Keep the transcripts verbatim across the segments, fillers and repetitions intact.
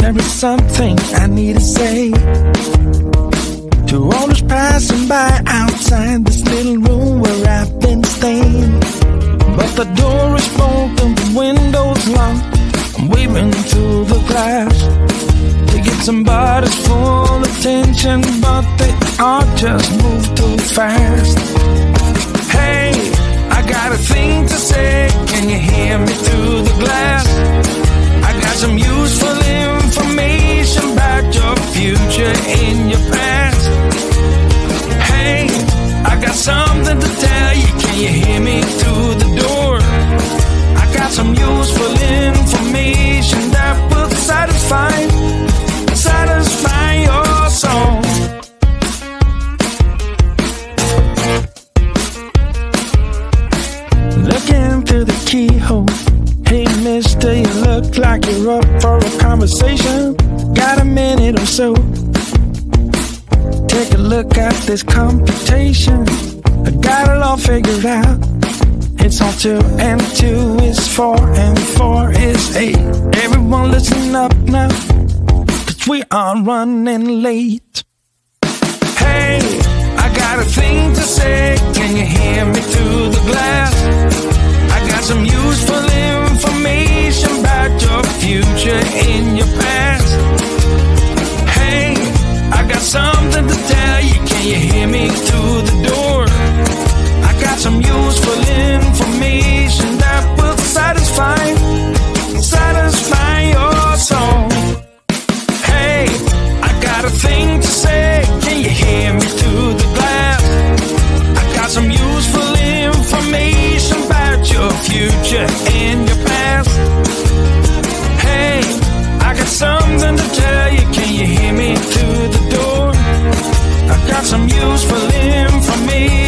There is something I need to say to all those passing by outside this little room where I've been staying. But the door is broken, the window's locked. I'm waving through the glass to get somebody's full attention, but they all just move too fast. Hey, I got a thing to say, can you hear me through the glass? I got some useful information about your future and your past. Hey, I got something to tell you, can you hear me through the door? I got some useful information that will satisfy, satisfy your soul. Looking through the keyhole. Hey mister, you look like you're up for a conversation. Got a minute or so? Take a look at this computation. I got it all figured out. It's all two and two is four and four is eight. Everyone listen up now, cause we are running late. Hey, I got a thing to say, can you hear me through the glass? I got some useful information about your future and your past. Hey, I got something to tell you, can you hear me through the door? I got some useful information that will satisfy, satisfy your soul. Hey, I got a thing to say, can you hear me through the glass? I got some useful information about your future and your past. Hey, I got something to tell you, can you hear me through the door? I got some useful information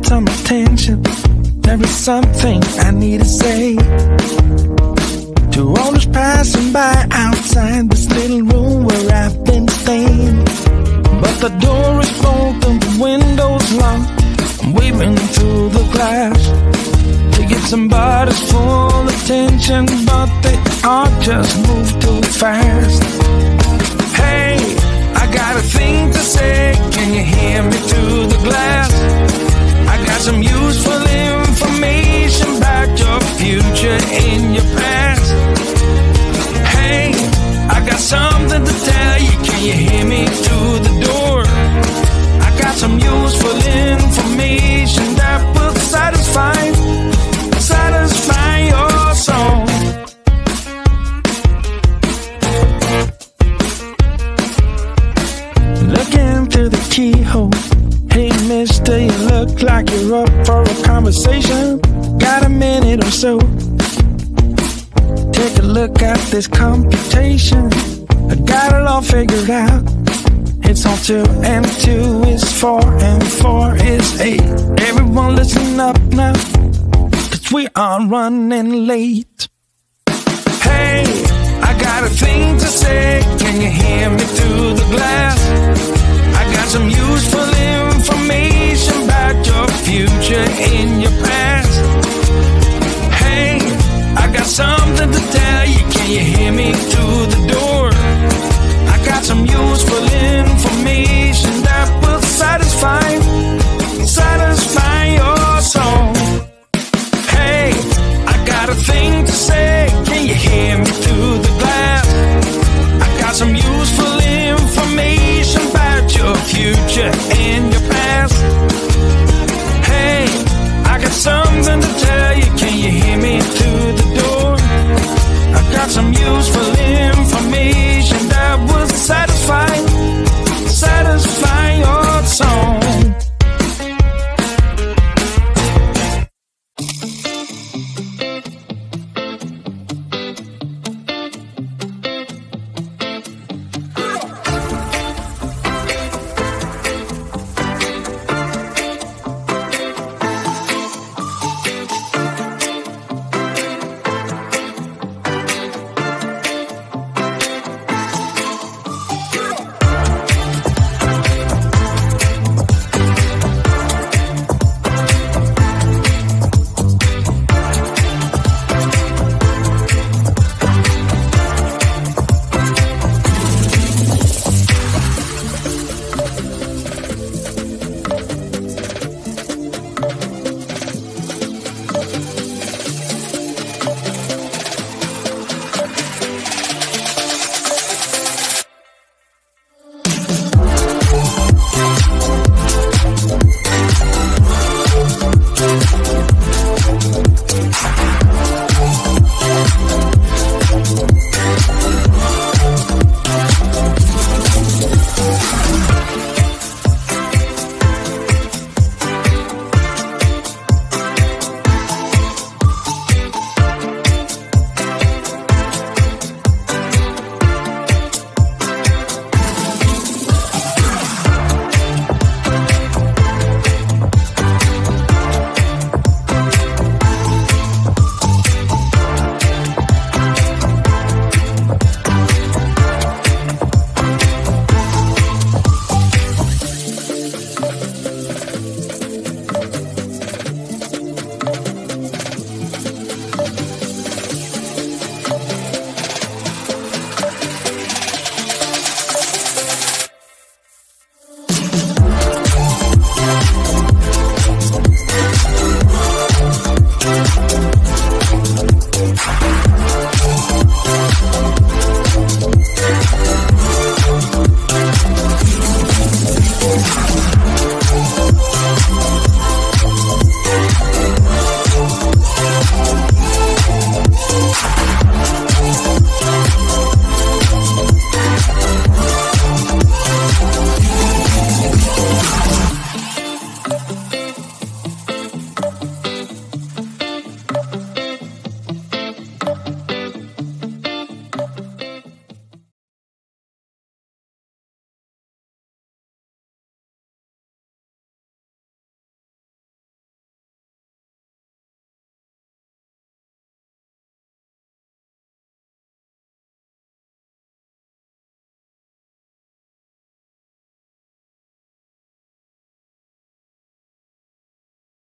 got some attention. There is something I need to say to all those passing by outside this little room where I've been staying. But the door is broken, the window's locked. I'm waving through the glass to get somebody's full attention, but they all just move too fast. Hey, I got a thing to say, can you hear me through the glass? I got some useful information about your future and your past. Hey, I got something to tell you, can you hear me through the door? I got some useful information that will satisfy, satisfy your soul. Looking through the keyhole. Hey mister, you look like you're up for a conversation. Got a minute or so? Take a look at this computation. I got it all figured out. It's all two and two is four and four is eight. Everyone listen up now, cause we are running late. Hey, I got a thing to say, can you hear me through the glass? I got some useful information about your future and your past. Hey, I got something to tell you, can you hear me through the door?